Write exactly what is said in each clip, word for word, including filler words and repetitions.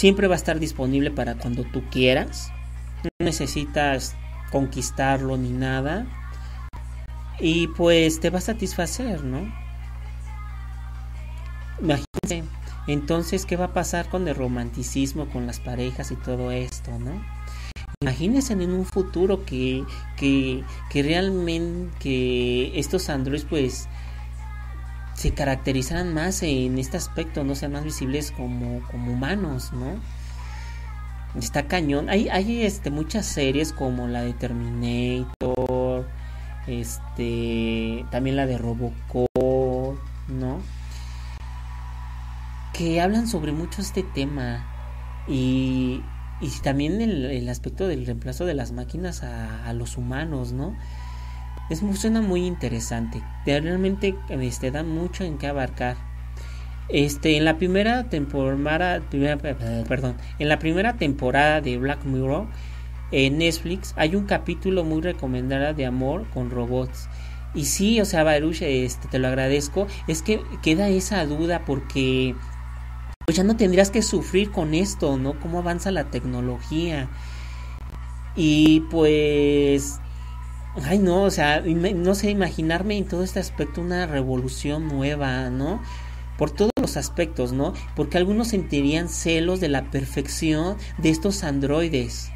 siempre va a estar disponible para cuando tú quieras, no necesitas conquistarlo ni nada, y pues te va a satisfacer, ¿no? Imagínense, entonces, ¿qué va a pasar con el romanticismo, con las parejas y todo esto, ¿no? Imagínense en un futuro que, que, que realmente que estos androides pues se caracterizaran más en este aspecto, no sean más visibles como, como humanos, ¿no? Está cañón. Hay, hay este, muchas series como la de Terminator, este, también la de Robocop, ¿no? Que hablan sobre mucho este tema y, y también el, el aspecto del reemplazo de las máquinas a, a los humanos, ¿no? Es muy, suena muy interesante. Realmente este, da mucho en qué abarcar. Este, en la primera temporada, primera, perdón, en la primera temporada de Black Mirror en Netflix hay un capítulo muy recomendado de amor con robots. Y sí, o sea, Baruch, este, te lo agradezco. Es que queda esa duda porque pues ya no tendrías que sufrir con esto, ¿no? Cómo avanza la tecnología. Y pues ay, no, o sea, no sé, imaginarme en todo este aspecto una revolución nueva, ¿no? Por todos los aspectos, ¿no? Porque algunos sentirían celos de la perfección de estos androides.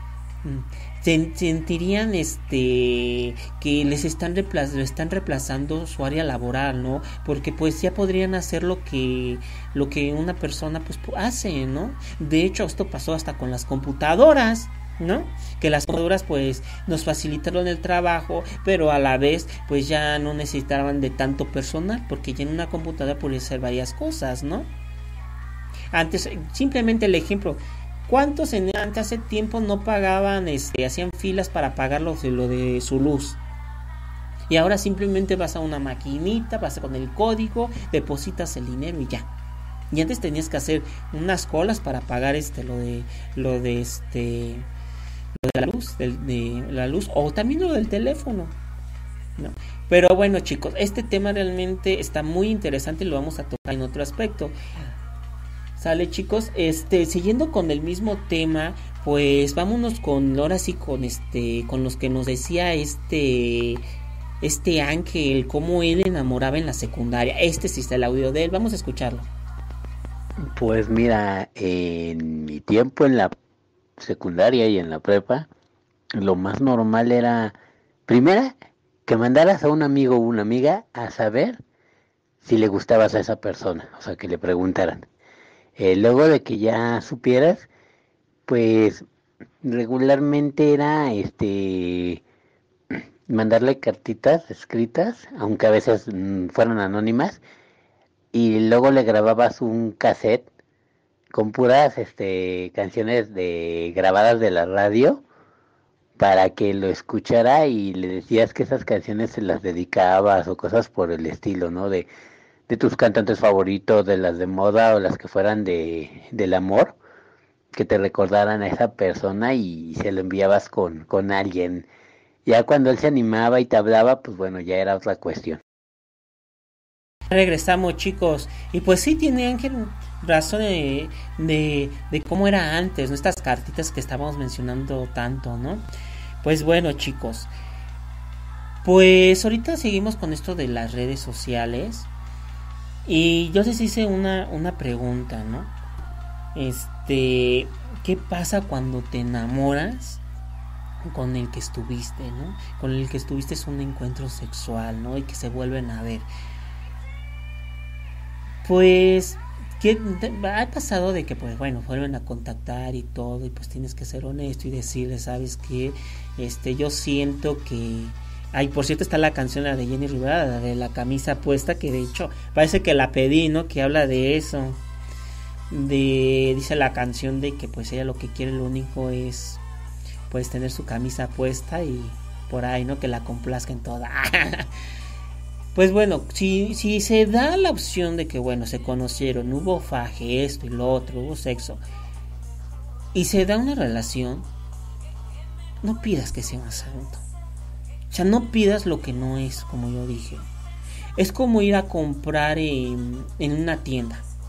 Sentirían este que les están reemplaz- lo están reemplazando su área laboral, ¿no? Porque pues ya podrían hacer lo que lo que una persona pues hace, ¿no? De hecho, esto pasó hasta con las computadoras, ¿no? Que las computadoras pues nos facilitaron el trabajo, pero a la vez pues ya no necesitaban de tanto personal, porque ya en una computadora podía hacer varias cosas, ¿no? Antes, simplemente el ejemplo, ¿cuántos en antes hace tiempo no pagaban, este, hacían filas para pagar lo de, lo de su luz? Y ahora simplemente vas a una maquinita, vas con el código, depositas el dinero y ya. Y antes tenías que hacer unas colas para pagar este lo de lo de este lo de la luz, de, de la luz, o también lo del teléfono, ¿no? Pero bueno, chicos, este tema realmente está muy interesante y lo vamos a tocar en otro aspecto. Sale, chicos, este, siguiendo con el mismo tema, pues vámonos con, ahora sí, con este, con los que nos decía este, este Ángel, cómo él enamoraba en la secundaria. Este sí está el audio de él, vamos a escucharlo. Pues mira, en mi tiempo en la secundaria y en la prepa, lo más normal era, primera, que mandaras a un amigo o una amiga a saber si le gustabas a esa persona, o sea, que le preguntaran. Eh, luego de que ya supieras, pues regularmente era este mandarle cartitas escritas, aunque a veces mm, fueran anónimas, y luego le grababas un cassette con puras este canciones de grabadas de la radio para que lo escuchara y le decías que esas canciones se las dedicabas o cosas por el estilo, ¿no? De, de tus cantantes favoritos, de las de moda o las que fueran de del amor, que te recordaran a esa persona y se lo enviabas con, con alguien. Ya cuando él se animaba y te hablaba, pues bueno, ya era otra cuestión. Regresamos, chicos, y pues sí tiene Ángel razón de, de, de cómo era antes, ¿no? Estas cartitas que estábamos mencionando tanto, ¿no? Pues bueno, chicos, pues ahorita seguimos con esto de las redes sociales y yo les hice una, una pregunta, ¿no? Este, ¿qué pasa cuando te enamoras con el que estuviste, ¿no? Con el que estuviste es un encuentro sexual, ¿no? Y que se vuelven a ver. Pues que ha pasado de que pues bueno, vuelven a contactar y todo, y pues tienes que ser honesto y decirle, sabes que este yo siento que ay, por cierto, está la canción la de Jenny Rivera, la de la camisa puesta, que de hecho parece que la pedí, ¿no? Que habla de eso. De dice la canción de que pues ella lo que quiere, lo único es pues tener su camisa puesta y por ahí, ¿no? Que la complazca en toda. Pues bueno, si, si se da la opción de que, bueno, se conocieron, hubo faje, esto y lo otro, hubo sexo, y se da una relación, no pidas que sea más santo. O sea, no pidas lo que no es, como yo dije. Es como ir a comprar en, en una tienda.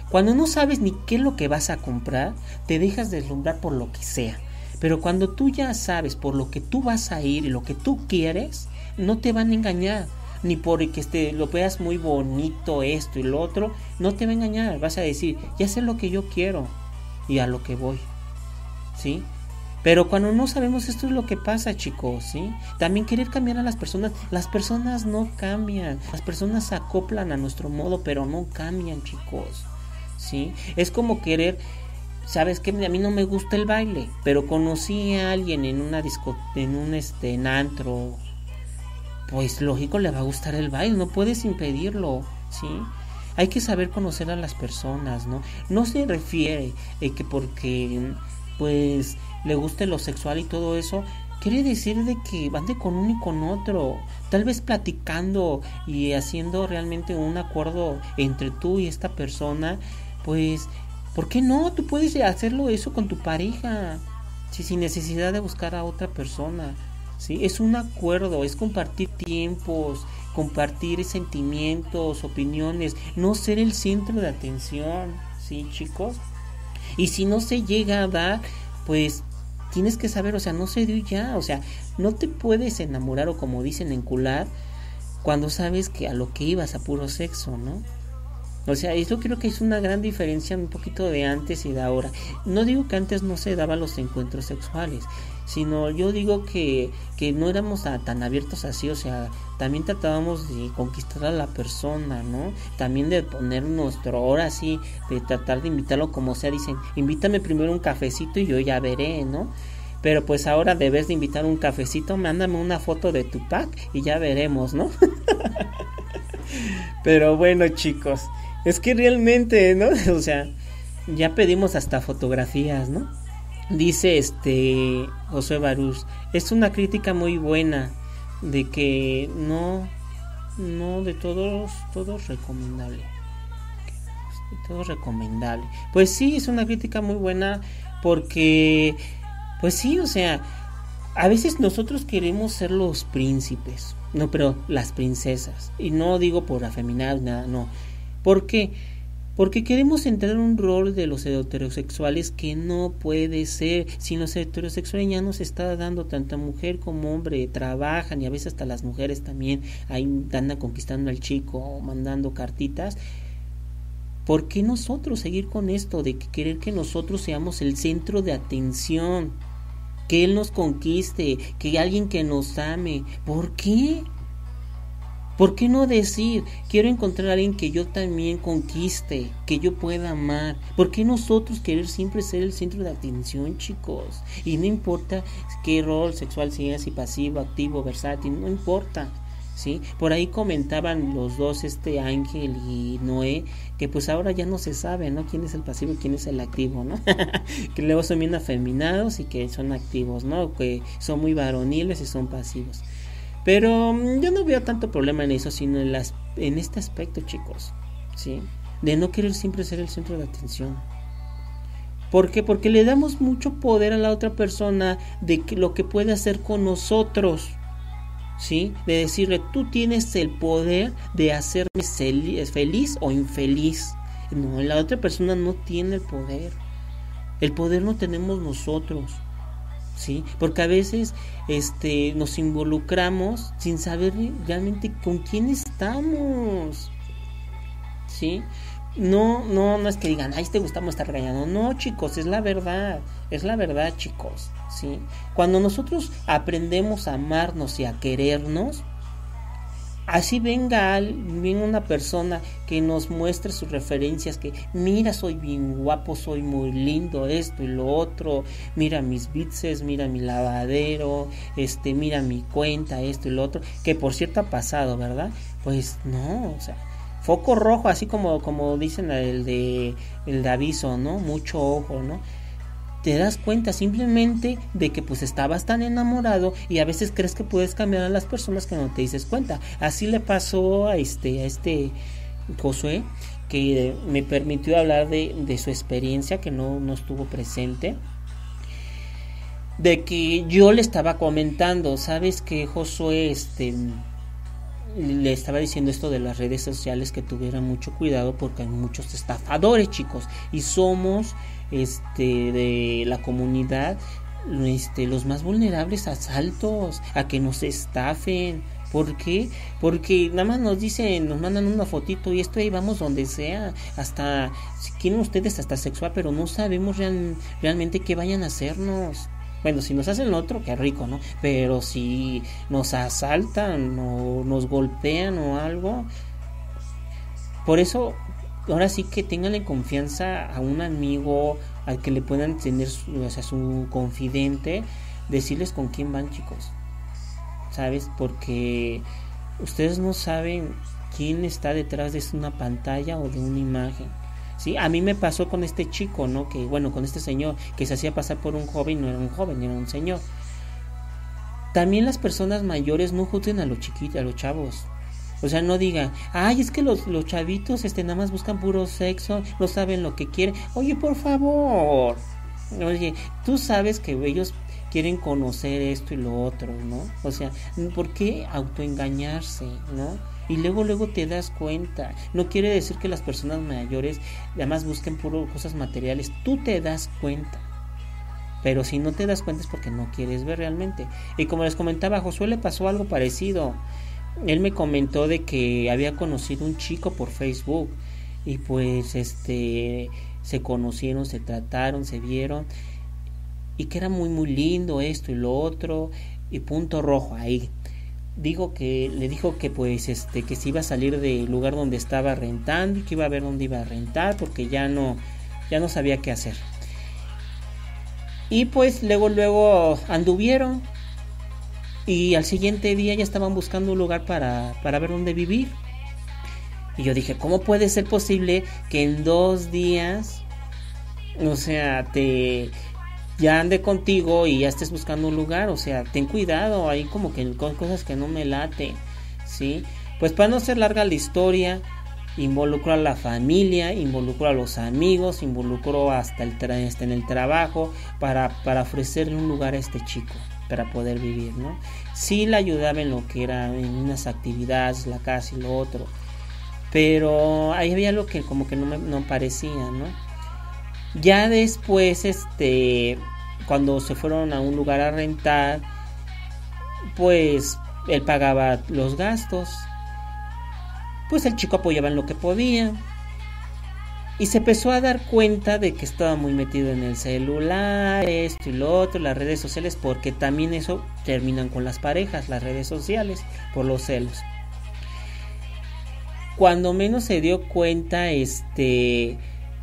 Cuando no sabes ni qué es lo que vas a comprar, te dejas deslumbrar por lo que sea. Pero cuando tú ya sabes por lo que tú vas a ir y lo que tú quieres, no te van a engañar. Ni porque este, lo veas muy bonito esto y lo otro, no te va a engañar. Vas a decir, ya sé lo que yo quiero y a lo que voy, ¿sí? Pero cuando no sabemos, esto es lo que pasa, chicos, ¿sí? También querer cambiar a las personas. Las personas no cambian. Las personas se acoplan a nuestro modo, pero no cambian, chicos, ¿sí? Es como querer... ¿Sabes qué? A mí no me gusta el baile, pero conocí a alguien en una disco, en un este, en antro. Pues lógico le va a gustar el baile, no puedes impedirlo, ¿sí? Hay que saber conocer a las personas, ¿no? No se refiere eh, que porque pues le guste lo sexual y todo eso, quiere decir de que van de con uno y con otro. Tal vez platicando y haciendo realmente un acuerdo entre tú y esta persona, pues... ¿por qué no? Tú puedes hacerlo eso con tu pareja, ¿sí? Sin necesidad de buscar a otra persona, ¿sí? Es un acuerdo, es compartir tiempos, compartir sentimientos, opiniones, no ser el centro de atención, ¿sí, chicos? Y si no se llega a dar, pues tienes que saber, o sea, no se dio ya, o sea, no te puedes enamorar o como dicen encular cuando sabes que a lo que ibas a puro sexo, ¿no? O sea, eso creo que es una gran diferencia un poquito de antes y de ahora. No digo que antes no se daban los encuentros sexuales, sino yo digo que, que no éramos tan abiertos así, o sea, también tratábamos de conquistar a la persona, ¿no? También de poner nuestro hora así, de tratar de invitarlo como sea, dicen, invítame primero un cafecito y yo ya veré, ¿no? Pero pues ahora debes de invitar un cafecito, mándame una foto de tu pack y ya veremos, ¿no? Pero bueno, chicos, es que realmente, ¿no? O sea, ya pedimos hasta fotografías, ¿no? Dice este Josué Baruch, es una crítica muy buena de que no, no de todos, todo es recomendable. De todo es recomendable. Pues sí, es una crítica muy buena porque, pues sí, o sea, a veces nosotros queremos ser los príncipes, no, pero las princesas. Y no digo por afeminar, nada, no. ¿Por qué? Porque queremos entrar en un rol de los heterosexuales que no puede ser. Si los heterosexuales ya nos está dando tanta mujer como hombre, trabajan y a veces hasta las mujeres también ahí andan conquistando al chico o mandando cartitas. ¿Por qué nosotros seguir con esto de querer que nosotros seamos el centro de atención? Que él nos conquiste, que alguien que nos ame. ¿Por qué? ¿Por qué no decir, quiero encontrar a alguien que yo también conquiste, que yo pueda amar? ¿Por qué nosotros querer siempre ser el centro de atención, chicos? Y no importa qué rol sexual sea, si pasivo, activo, versátil, no importa, ¿sí? Por ahí comentaban los dos, este Ángel y Noé, que pues ahora ya no se sabe, ¿no? Quién es el pasivo y quién es el activo, ¿no? Que luego son bien afeminados y que son activos, ¿no? Que son muy varoniles y son pasivos. Pero yo no veo tanto problema en eso, sino en, las, en este aspecto, chicos, ¿sí? De no querer siempre ser el centro de atención. ¿Por qué? Porque le damos mucho poder a la otra persona de que lo que puede hacer con nosotros, ¿sí? De decirle, tú tienes el poder de hacerme feliz o infeliz. No, la otra persona no tiene el poder. El poder lo tenemos nosotros. ¿Sí? Porque a veces este, nos involucramos sin saber realmente con quién estamos, ¿sí? No, no, no es que digan, ay, te gustamos estar regañando. No, chicos, es la verdad, es la verdad, chicos, ¿sí? Cuando nosotros aprendemos a amarnos y a querernos, así venga, venga una persona que nos muestre sus referencias, que mira, soy bien guapo, soy muy lindo, esto y lo otro, mira mis bits, mira mi lavadero, este, mira mi cuenta, esto y lo otro, que por cierto ha pasado, ¿verdad? Pues no, o sea, foco rojo, así como, como dicen el de, el de aviso, ¿no? Mucho ojo, ¿no? Te das cuenta simplemente de que pues estabas tan enamorado y a veces crees que puedes cambiar a las personas que no te dices cuenta. Así le pasó a este, a este Josué, que me permitió hablar de, de su experiencia, que no, no estuvo presente, de que yo le estaba comentando, sabes que Josué, este, le estaba diciendo esto de las redes sociales, que tuviera mucho cuidado porque hay muchos estafadores, chicos, y somos este de la comunidad este los más vulnerables a asaltos, a que nos estafen. ¿Por qué? Porque nada más nos dicen, nos mandan una fotito y esto, ahí vamos donde sea, hasta si quieren ustedes hasta sexual, pero no sabemos real, realmente qué vayan a hacernos. Bueno, si nos hacen lo otro, qué rico, ¿no? Pero si nos asaltan o nos golpean o algo, por eso, ahora sí que ténganle confianza a un amigo, al que le puedan tener, su, o sea, su confidente, decirles con quién van, chicos. ¿Sabes? Porque ustedes no saben quién está detrás de una pantalla o de una imagen. Sí, a mí me pasó con este chico, ¿no? Que bueno, con este señor que se hacía pasar por un joven, no era un joven, era un señor. También las personas mayores no juzguen a los chiquitos, a los chavos. O sea, no digan, ay, es que los, los chavitos este nada más buscan puro sexo, no saben lo que quieren. Oye, por favor. Oye, tú sabes que ellos quieren conocer esto y lo otro, ¿no? O sea, ¿por qué autoengañarse, no? Y luego luego te das cuenta. No quiere decir que las personas mayores además busquen puro cosas materiales. Tú te das cuenta. Pero si no te das cuenta es porque no quieres ver realmente. Y como les comentaba, a Josué le pasó algo parecido. Él me comentó de que había conocido un chico por Facebook. Y pues este se conocieron, se trataron, se vieron. Y que era muy muy lindo esto y lo otro. Y punto rojo ahí. Digo que le dijo que pues este que se iba a salir del lugar donde estaba rentando y que iba a ver dónde iba a rentar porque ya no ya no sabía qué hacer. Y pues luego luego anduvieron y al siguiente día ya estaban buscando un lugar para para ver dónde vivir. Y yo dije, ¿cómo puede ser posible que en dos días, o sea, te ya ande contigo y ya estés buscando un lugar? O sea, ten cuidado, hay como que con cosas que no me late, ¿sí? Pues para no ser larga la historia, involucró a la familia, involucró a los amigos, involucró hasta, el tra- hasta en el trabajo para, para ofrecerle un lugar a este chico para poder vivir, ¿no? Sí le ayudaba en lo que era en unas actividades, la casa y lo otro, pero ahí había algo que como que no me no parecía, ¿no? Ya después, este, cuando se fueron a un lugar a rentar, pues él pagaba los gastos, pues el chico apoyaba en lo que podía, y se empezó a dar cuenta de que estaba muy metido en el celular, esto y lo otro, las redes sociales, porque también eso terminan con las parejas, las redes sociales, por los celos. Cuando menos se dio cuenta, este...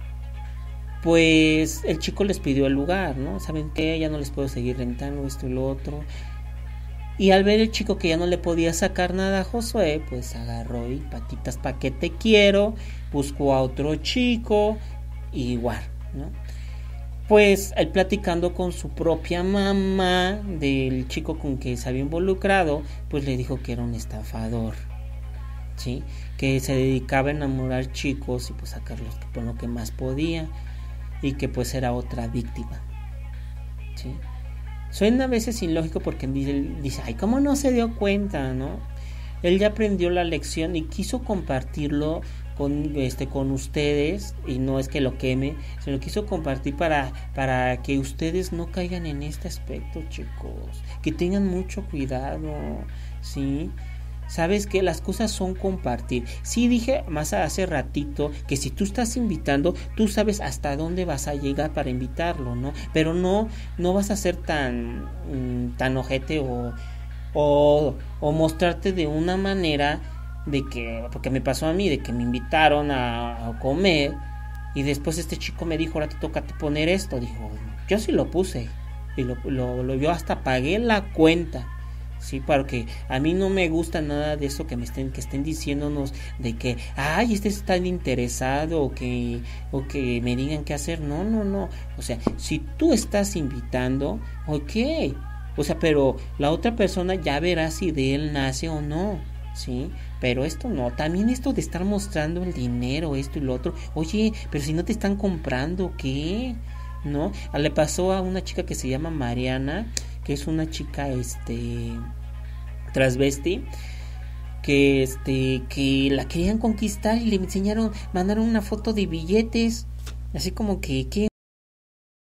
pues el chico les pidió el lugar, ¿no? ¿Saben qué? Ya no les puedo seguir rentando esto y lo otro. Y al ver el chico que ya no le podía sacar nada a Josué, pues agarró y patitas pa' que te quiero, buscó a otro chico, igual, ¿no? Pues él platicando con su propia mamá del chico con que se había involucrado, pues le dijo que era un estafador, ¿sí? Que se dedicaba a enamorar chicos y pues sacarlos por lo que más podía. Y que pues era otra víctima, ¿sí? Suena a veces ilógico porque dice, ay, ¿cómo no se dio cuenta, no? Él ya aprendió la lección y quiso compartirlo con este con ustedes, y no es que lo queme, sino quiso compartir para, para que ustedes no caigan en este aspecto, chicos, que tengan mucho cuidado, ¿sí? Sabes que las cosas son compartir. Sí, dije más hace ratito que si tú estás invitando, tú sabes hasta dónde vas a llegar para invitarlo, ¿no? Pero no, no vas a ser tan, tan ojete o, o, o mostrarte de una manera de que, porque me pasó a mí, de que me invitaron a, a comer y después este chico me dijo, ahora te toca poner esto. Dijo, yo sí lo puse y lo, lo, lo yo hasta pagué la cuenta. Sí, porque a mí no me gusta nada de eso que me estén que estén diciéndonos de que ay, este está interesado o que o que me digan qué hacer. No, no, no. O sea, si tú estás invitando, ok. O sea, pero la otra persona ya verá si de él nace o no, ¿sí? Pero esto no, también esto de estar mostrando el dinero, esto y lo otro. Oye, pero si no te están comprando, ¿qué? ¿No? Le pasó a una chica que se llama Mariana, que es una chica este transvesti, que este que la querían conquistar y le enseñaron, mandaron una foto de billetes, así como que qué